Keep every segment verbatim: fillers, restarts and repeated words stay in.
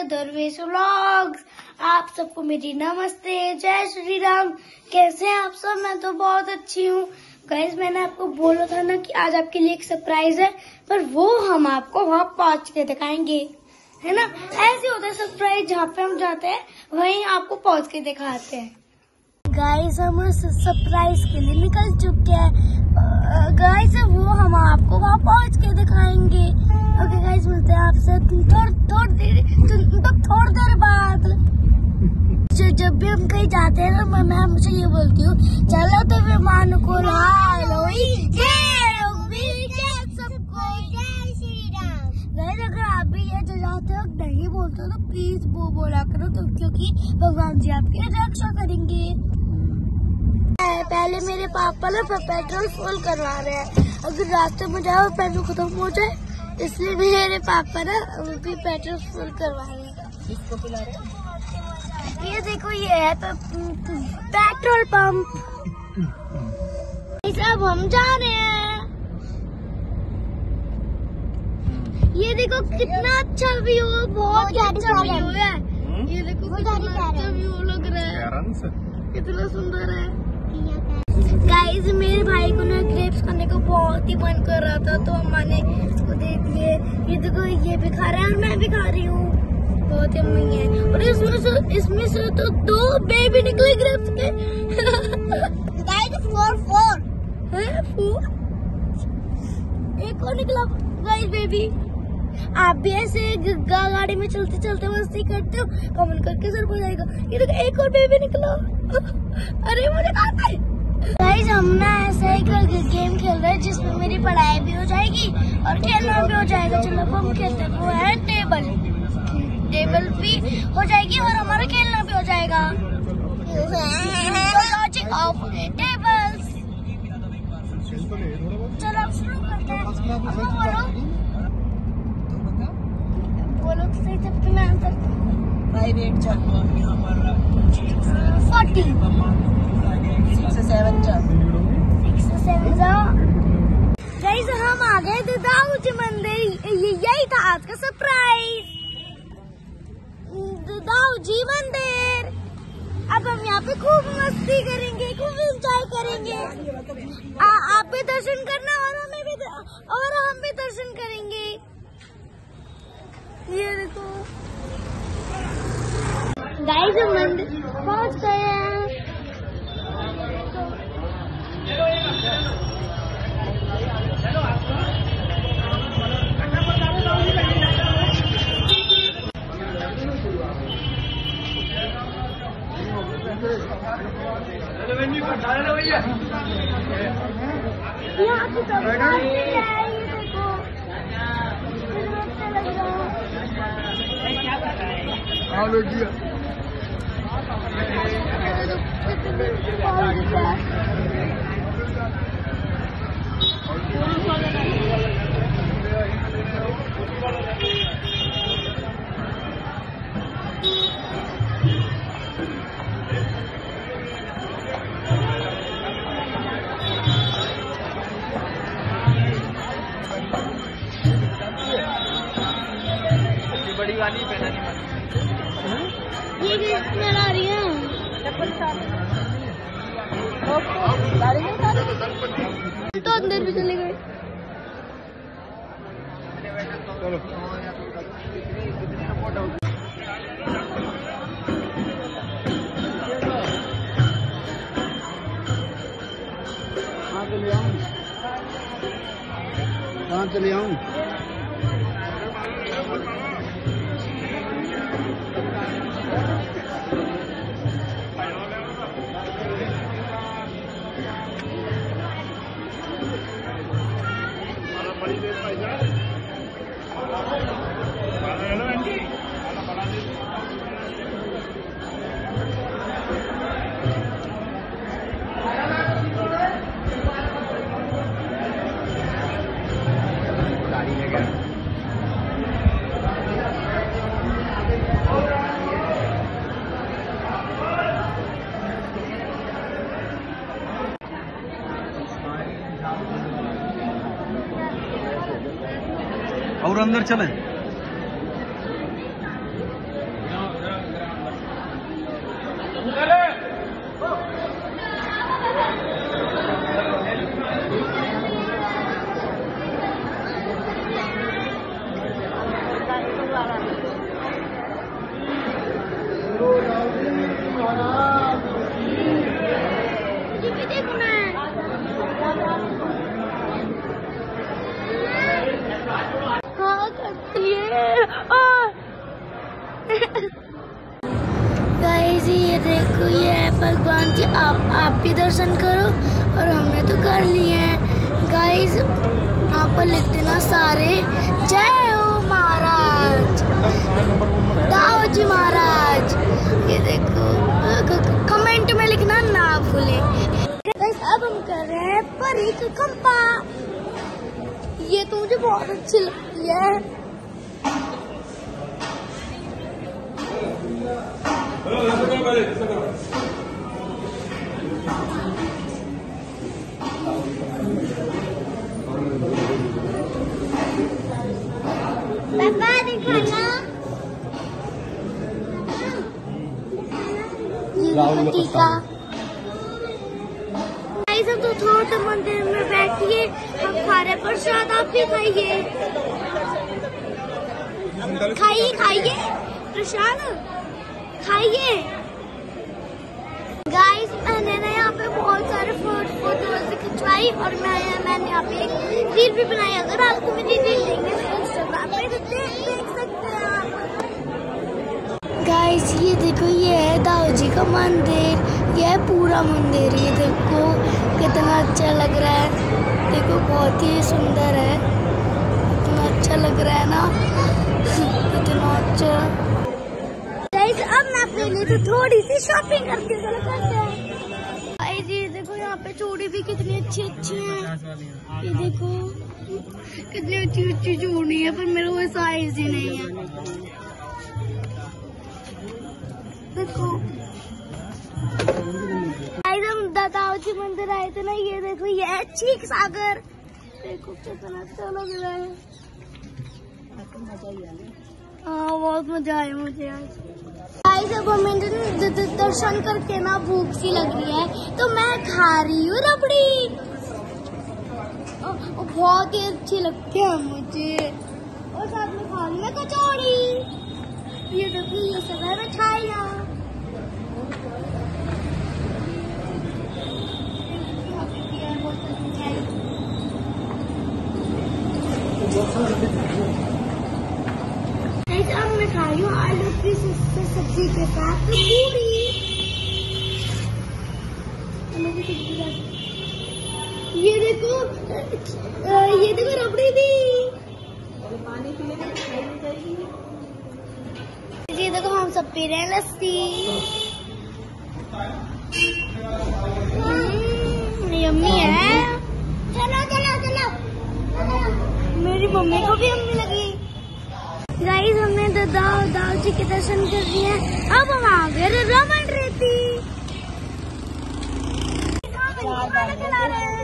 दुर्विश vlogs. आप सबको मेरी नमस्ते, जय श्री राम। कैसे हैं आप सब? मैं तो बहुत अच्छी हूँ। गाइस, मैंने आपको बोला था ना कि आज आपके लिए एक सरप्राइज है, पर वो हम आपको वहाँ पहुँच के दिखाएंगे, है ना। ऐसे होता है सरप्राइज, जहाँ पे हम जाते हैं वहीं आपको पहुँच के दिखाते हैं। गाइस, हम सरप्राइज के लिए निकल चुके हैं। गाइस, वो हम आपको वहाँ पहुँच के दिखाएंगे। ओके गाइस, मिलते हैं आपसे थोड़ी थोड़ी देर मतलब थोड़ी देर बाद। जब भी हम कहीं जाते हैं ना, मैं हमेशा ये बोलती हूँ, चलो तो विमान को सबको जय श्री राम। गाइस, अगर आप भी ये जो जाते हो नहीं बोलते हो तो प्लीज वो बोला करो, तो क्योंकि भगवान जी आपकी रक्षा करेंगे। पहले मेरे पापा ना पेट्रोल फुल करवा रहे हैं। अगर रास्ते में जाए और पेट्रोल खत्म हो जाए, इसलिए मेरे पापा ना भी पेट्रोल फुल करवा रहे हैं। इसको पिला रहे हैं। ये देखो, ये है पेट्रोल पंप। अब हम जा रहे हैं। ये देखो कितना अच्छा व्यू, बहुत अच्छा व्यू है। ये देखो कितना अच्छा व्यू लग रहा है, कितना सुंदर है। गाइस, मेरे भाई को ना ग्रेप्स खाने को बहुत ही मन कर रहा था, तो हमने उसको दे दिए। ये देखो, ये भी खा रहा है और मैं भी खा रही हूँ। बहुत यम्मी है। और इसमें से इसमें से तो दो बेबी निकले ग्रेप्स के। गाइस, फोर फोर है फोर एक और निकला गाइस बेबी। आप भी ऐसे गाड़ी में चलते चलते मस्ती करते हो? कमेंट करके जरूर बताइएगा। ये देखो, एक और बेबी निकला। अरे मुझे खाता है। गाइस, हम ना ऐसा ही गेम खेल रहे हैं जिसमें मेरी पढ़ाई भी हो जाएगी और खेलना भी हो जाएगा। चलो हम खेलते हैं। वो है टेबल टेबल भी हो जाएगी और हमारा खेलना भी हो जाएगा। Logic of tables. चलो अब शुरू करते हैं। बोलो बोलो तो सही, जब तुम्हें आंसर फाइव एट चार फोर्टी सिक्स सेवन चार सिक्स सेवन गाइस, हम आ गए दाऊजी मंदिर। यही था आज का सरप्राइज, दाऊजी मंदिर। अब हम यहाँ पे खूब मस्ती करेंगे, खूब एंजॉय करेंगे। आ, आप भी दर्शन करना और हमें भी और हम भी दर्शन करेंगे। ये देखो गाइस, मंदिर पहुँच गए हैं। यहाँ पे तो बड़ी वाली पहना नहीं ये स्मेल आ रही है। तो अंदर भी चले गए। चलो कहाँ चले आऊँ? और अंदर चलें। आप आप भी दर्शन करो और हमने तो कर लिए हैं गाइस। यहाँ पर लिख देना सारे जय हो महाराज, दाऊजी महाराज। ये देखो, कमेंट में लिखना ना भूलें। गाइस अब हम कर रहे हैं परिक्रमा। ये तो मुझे बहुत अच्छी लगती है। पापा दिखाना, ये टीका। हम तो छोटे मंदिर में बैठिए, हम खा रहे प्रसाद, आप भी खाइए खाइए खाइए प्रसाद खाइए। गाइस मैंने ना यहाँ पे बहुत सारे फोटो खिंचवाई और मैं मैंने यहाँ पे एक रील भी बनाई। अगर आपको मेरी रील देखनी है तो इंस्टाग्राम पे देख सकते हैं आप। गाइस ये देखो, ये है दाऊजी का मंदिर। ये है पूरा मंदिर। ये देखो कितना अच्छा लग रहा है। देखो बहुत ही सुंदर है, कितना अच्छा लग रहा है ना, कितना अच्छा। गाइस अब मैं अपने लिए तो थोड़ी सी शॉपिंग करके चलो करते हैं। गाइस ये देखो, यहाँ पे चूड़ी भी कितनी अच्छी अच्छी है। ये देखो कितनी अच्छी अच्छी चूड़ी है, पर मेरे को साइज ही नहीं है। देखो हम दाऊजी मंदिर आए थे ना, ये देखो ये है चीक सागर। देखो कितना अच्छा लग रहा है। हाँ बहुत मजा आया मुझे आज। गाइस अब हमें दर्शन करके ना भूख सी लग रही है, तो मैं खा रही हूँ रबड़ी। बहुत ही अच्छी लगती है मुझे, और साथ में खा रही मैं कचौड़ी। ये देखो ये सब है मिठाइयाँ। अब मैं खा रही हूँ आलू की सब्जी के साथ पूरी। ये देखो, ये देखो रबड़ी भी। ये देखो हम सब पी रहे हैं लस्सी। यम्मी है। चलो चलो चलो, मेरी मम्मी को भी यम्मी लगी। गाइस हमने तो दाऊ दाऊजी के दर्शन कर दिए। अब हम आ गए रमन रेती। खिला रहे हैं।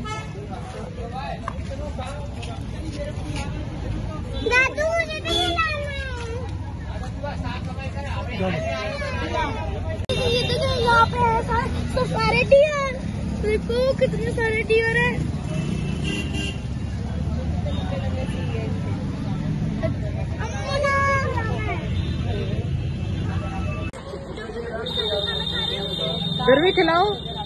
दादू मुझे भी खिलाना। ये देखो यहाँ पे है तो सारे डियर। देखो कितने सारे डियर है। फिर भी खिलाओ।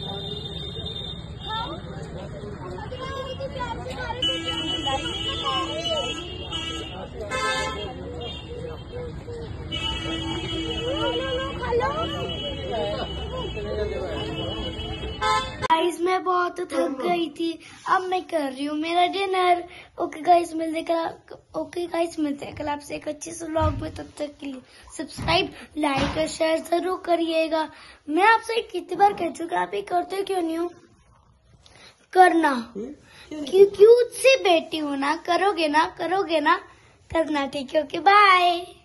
गाइस मैं बहुत थक गई थी, अब मैं कर रही हूँ मेरा डिनर। ओके गाइस मिलते कल ओके गाइस मिलते हैं कल आपसे एक अच्छे से व्लॉग में। तब तक के लिए सब्सक्राइब लाइक और शेयर जरूर करिएगा। मैं आपसे कितनी बार कह चुकी आप ये करते क्यों नहीं हो? करना, क्यों क्यों से बेटी हो ना, करोगे ना करोगे ना करना। ठीक है, ओके बाय।